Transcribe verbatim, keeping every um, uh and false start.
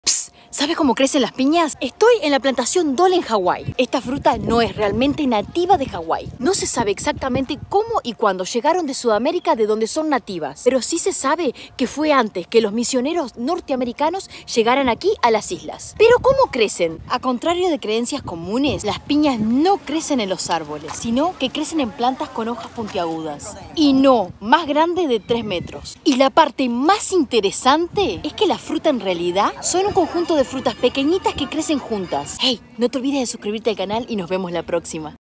¿Sabes cómo crecen las piñas? Estoy en la plantación Dole en Hawái. Esta fruta no es realmente nativa de Hawái. No se sabe exactamente cómo y cuándo llegaron de Sudamérica, de donde son nativas. Pero sí se sabe que fue antes que los misioneros norteamericanos llegaran aquí a las islas. ¿Pero cómo crecen? A contrario de creencias comunes, las piñas no crecen en los árboles, sino que crecen en plantas con hojas puntiagudas. Y no, más grande de tres metros. Y la parte más interesante es que la fruta en realidad son un conjunto de frutas pequeñitas que crecen juntas. Hey, no te olvides de suscribirte al canal y nos vemos la próxima.